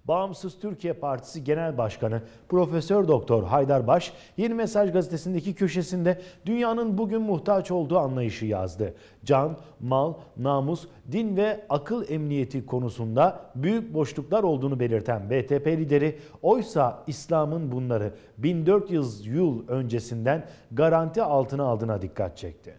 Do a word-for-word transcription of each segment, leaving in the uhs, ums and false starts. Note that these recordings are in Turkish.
Bağımsız Türkiye Partisi Genel Başkanı Profesör Doktor Haydar Baş, Yeni Mesaj gazetesindeki köşesinde dünyanın bugün muhtaç olduğu anlayışı yazdı. Can, mal, namus, din ve akıl emniyeti konusunda büyük boşluklar olduğunu belirten B T P lideri, oysa İslam'ın bunları bin dört yüz yıl öncesinden garanti altına aldığına dikkat çekti.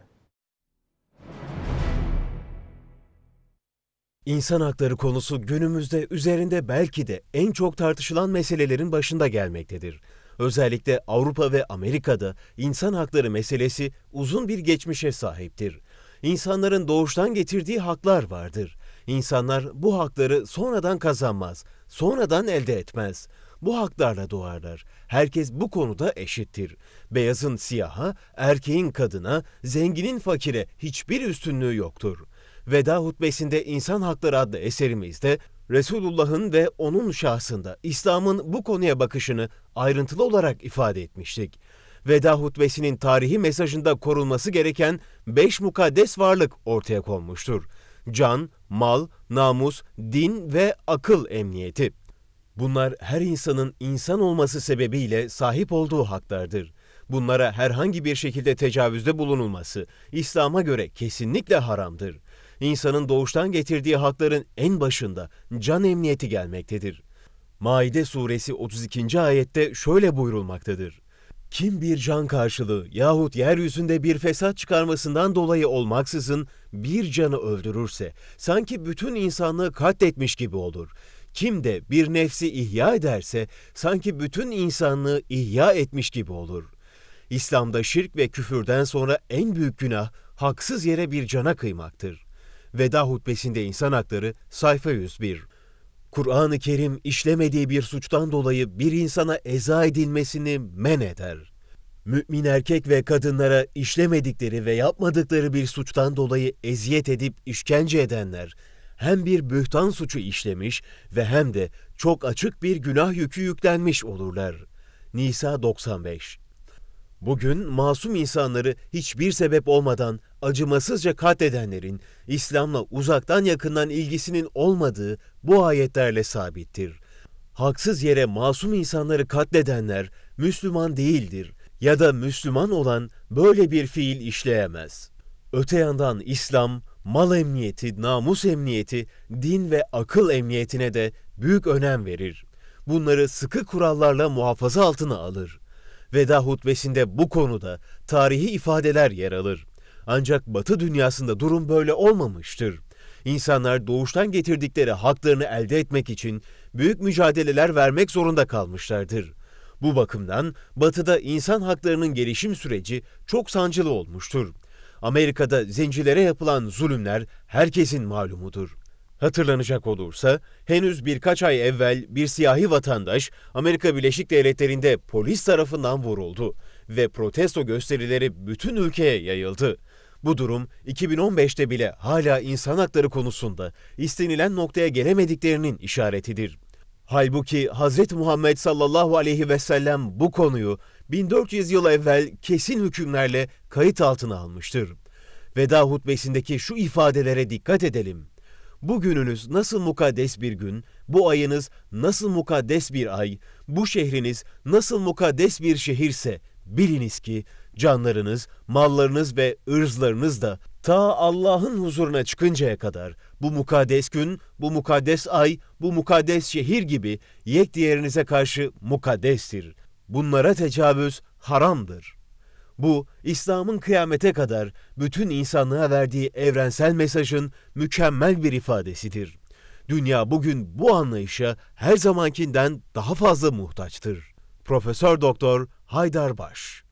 İnsan hakları konusu günümüzde üzerinde belki de en çok tartışılan meselelerin başında gelmektedir. Özellikle Avrupa ve Amerika'da insan hakları meselesi uzun bir geçmişe sahiptir. İnsanların doğuştan getirdiği haklar vardır. İnsanlar bu hakları sonradan kazanmaz, sonradan elde etmez. Bu haklarla doğarlar. Herkes bu konuda eşittir. Beyazın siyaha, erkeğin kadına, zenginin fakire hiçbir üstünlüğü yoktur. Veda hutbesinde İnsan Hakları adlı eserimizde Resulullah'ın ve onun şahsında İslam'ın bu konuya bakışını ayrıntılı olarak ifade etmiştik. Veda hutbesinin tarihi mesajında korunması gereken beş mukaddes varlık ortaya konmuştur. Can, mal, namus, din ve akıl emniyeti. Bunlar her insanın insan olması sebebiyle sahip olduğu haklardır. Bunlara herhangi bir şekilde tecavüzde bulunulması İslam'a göre kesinlikle haramdır. İnsanın doğuştan getirdiği hakların en başında can emniyeti gelmektedir. Maide suresi otuz ikinci ayette şöyle buyurulmaktadır. Kim bir can karşılığı yahut yeryüzünde bir fesat çıkarmasından dolayı olmaksızın bir canı öldürürse sanki bütün insanlığı katletmiş gibi olur. Kim de bir nefsi ihya ederse sanki bütün insanlığı ihya etmiş gibi olur. İslam'da şirk ve küfürden sonra en büyük günah haksız yere bir cana kıymaktır. Veda hutbesinde İnsan Hakları sayfa yüz bir. Kur'an-ı Kerim işlemediği bir suçtan dolayı bir insana eza edilmesini men eder. Mümin erkek ve kadınlara işlemedikleri ve yapmadıkları bir suçtan dolayı eziyet edip işkence edenler hem bir bühtan suçu işlemiş ve hem de çok açık bir günah yükü yüklenmiş olurlar. Nisa doksan beş. Bugün masum insanları hiçbir sebep olmadan acımasızca katledenlerin İslam'la uzaktan yakından ilgisinin olmadığı bu ayetlerle sabittir. Haksız yere masum insanları katledenler Müslüman değildir ya da Müslüman olan böyle bir fiil işleyemez. Öte yandan İslam, mal emniyeti, namus emniyeti, din ve akıl emniyetine de büyük önem verir. Bunları sıkı kurallarla muhafaza altına alır. Veda hutbesinde bu konuda tarihi ifadeler yer alır. Ancak Batı dünyasında durum böyle olmamıştır. İnsanlar doğuştan getirdikleri haklarını elde etmek için büyük mücadeleler vermek zorunda kalmışlardır. Bu bakımdan Batı'da insan haklarının gelişim süreci çok sancılı olmuştur. Amerika'da zencilere yapılan zulümler herkesin malumudur. Hatırlanacak olursa henüz birkaç ay evvel bir siyahi vatandaş Amerika Birleşik Devletleri'nde polis tarafından vuruldu ve protesto gösterileri bütün ülkeye yayıldı. Bu durum iki bin on beşte bile hala insan hakları konusunda istenilen noktaya gelemediklerinin işaretidir. Halbuki Hazreti Muhammed sallallahu aleyhi ve sellem bu konuyu bin dört yüz yıl evvel kesin hükümlerle kayıt altına almıştır. Veda hutbesindeki şu ifadelere dikkat edelim. Bugününüz nasıl mukaddes bir gün, bu ayınız nasıl mukaddes bir ay, bu şehriniz nasıl mukaddes bir şehirse biliniz ki canlarınız, mallarınız ve ırzlarınız da ta Allah'ın huzuruna çıkıncaya kadar bu mukaddes gün, bu mukaddes ay, bu mukaddes şehir gibi yek diğerinize karşı mukaddestir. Bunlara tecavüz haramdır. Bu, İslam'ın kıyamete kadar bütün insanlığa verdiği evrensel mesajın mükemmel bir ifadesidir. Dünya bugün bu anlayışa her zamankinden daha fazla muhtaçtır. Profesör Doktor Haydar Baş.